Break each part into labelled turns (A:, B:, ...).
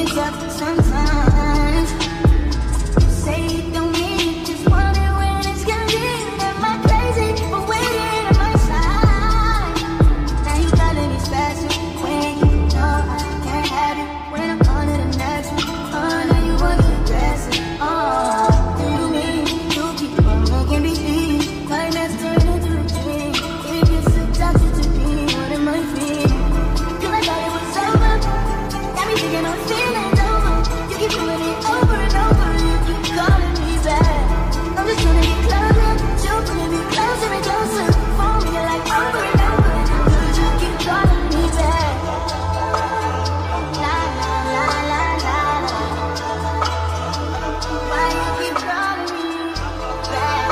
A: mix up sometimes. You say you don't mean it, just want it when it's convenient. Am I crazy for waiting on my side? Now you calling me special when you know I can't have it. When I'm on to the next one, oh, now you want to aggressive. Oh, do you mean you keep on making me feel? Nightmares turn into a dream. If you're so toxic to me, what am I feeling? Cause I thought it was over. Got me thinking I'm feeling over. You keep doing it over and over. You keep calling me back. I'm just trying to get closer. You're pulling me closer and closer. For me, you're like over and over. Cause you keep calling me back. La la la la la la. Why you keep calling me back?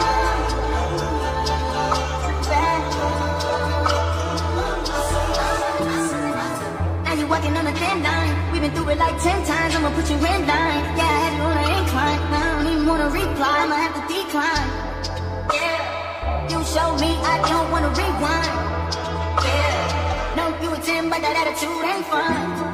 A: Now you walking on a thin line. We've been through it like 10 times. I'ma put you in line. Yeah, I had you on an incline. Now I don't even wanna reply. I'ma have to decline. Yeah, you showed me I don't wanna rewind. Yeah, no, you a 10, but that attitude ain't fun.